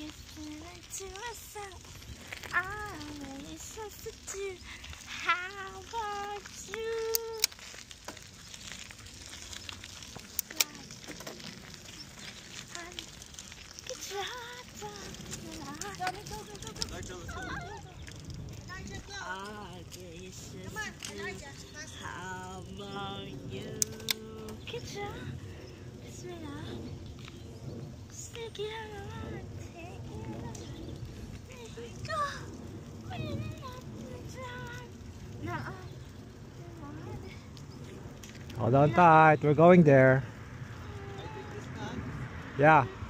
to myself, I'm really substitute. How about you? How about you? Get your stick it around, take it on. There you go. Hold on tight, we're going there. Yeah.